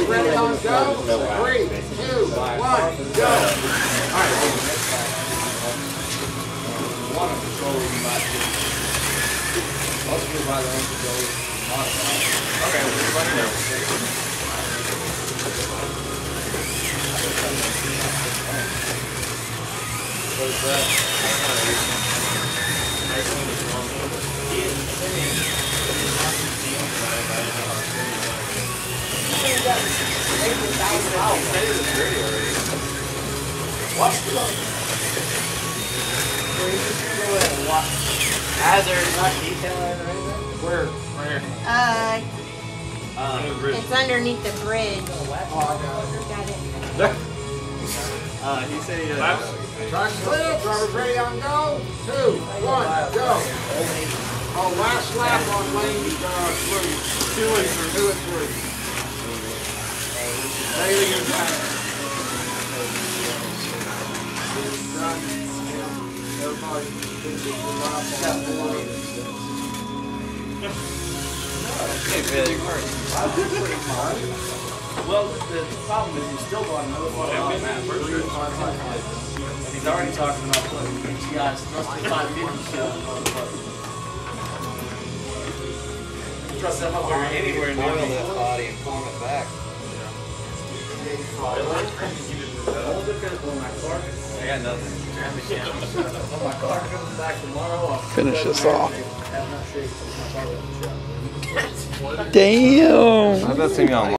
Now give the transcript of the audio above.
ready on go? 3, 2, 1, go. Alright. One of the controllers you might do. Most people buy their own controllers. Okay, we'll run it over. What is that? Hazard, not detail or anything? Where? It's underneath the bridge. Oh, I got it. Got it. He said he Track clear, driver's ready on go. 2, 1, go. Oh, last lap on lane 3. 2 and 3. Bailey is back. Everybody, Well, the problem is he's still going another one. He's already talking about putting HDI's thrust to 550 shit on the motherfucker. Trust them up there anywhere near Oil that body and calm it back. I got nothing. When my car comes back tomorrow, I'll Finish this off. have not shaped my car. Damn. I've not seen you online.